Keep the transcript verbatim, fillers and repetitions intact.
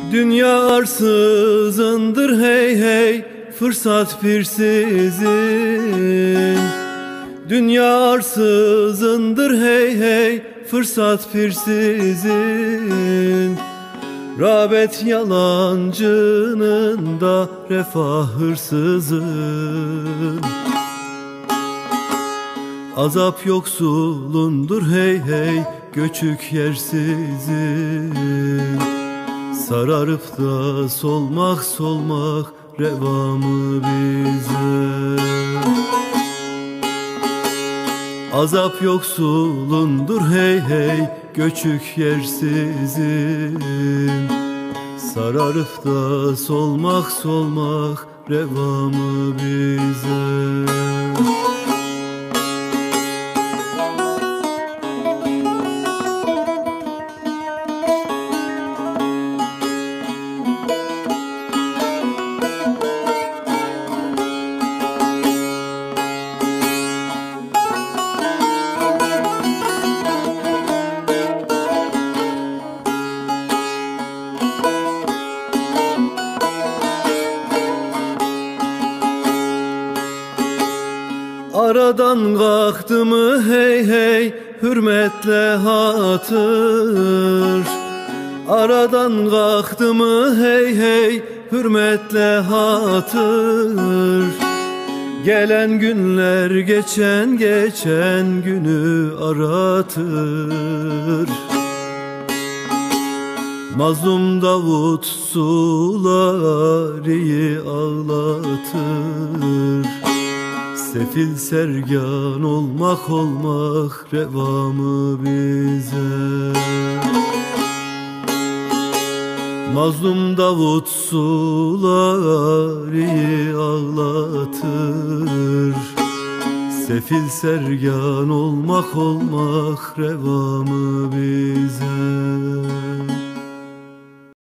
Dünya arsızındır hey hey, fırsat pirsizin. Dünya arsızındır hey hey, fırsat pirsizin. Rağbet yalancının da refah hırsızın. Azap yoksulundur hey hey, göçük yersizin. Sararıp da solmak solmak reva mı bize? Azap yoksulundur hey hey, göçük yersizin. Sararıp da solmak solmak reva mı bize? Aradan kalktı mı hey hey, hürmetle hatır. Aradan kalktı mı hey hey, hürmetle hatır. Gelen günler geçen geçen günü aratır. Mazlum Davut Sulari'yi ağlatır. Sefil sergan olmak olmak reva mı bize? Mazlum Davut Sulari'yi ağlatır. Sefil sergan olmak olmak reva mı bize?